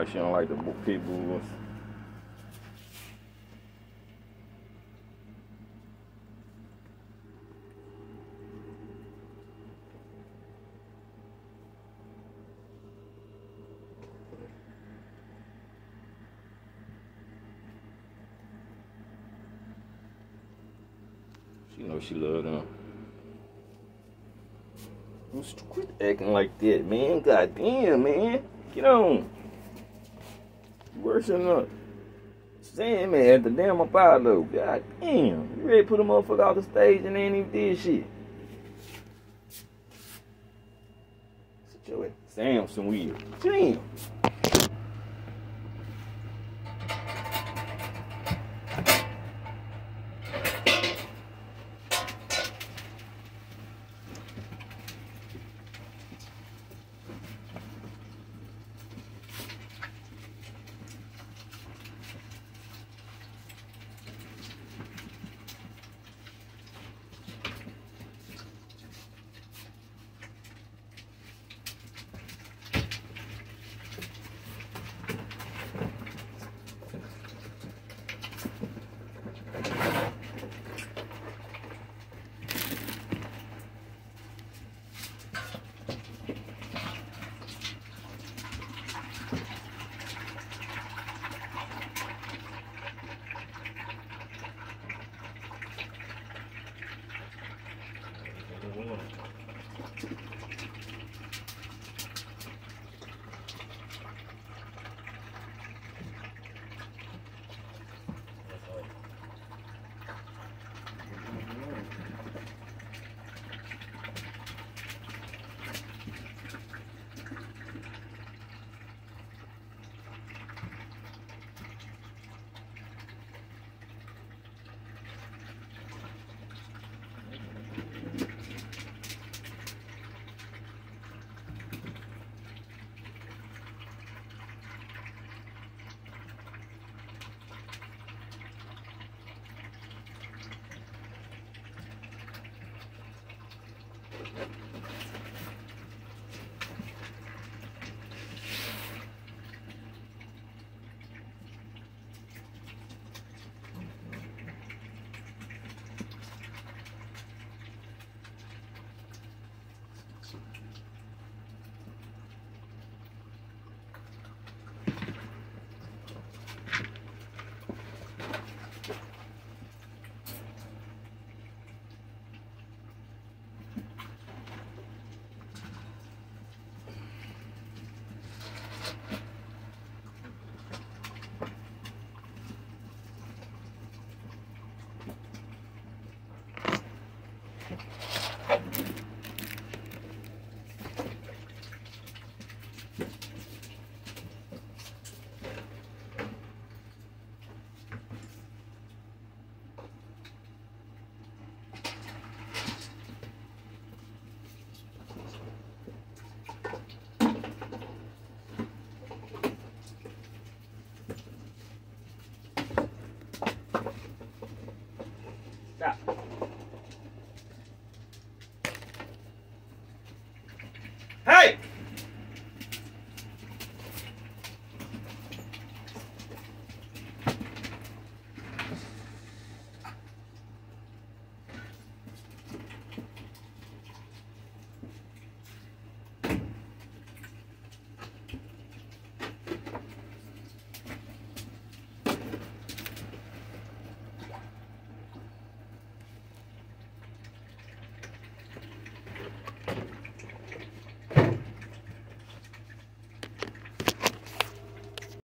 like she don't like the pitbulls. She know she love them. Quit acting like that, man. Goddamn, man. Get on. Worse than up. Saying, man, at the damn Apollo. Goddamn. You ready to put a motherfucker off the stage and they ain't even did shit. Sit your ass. Samson wheel. Damn.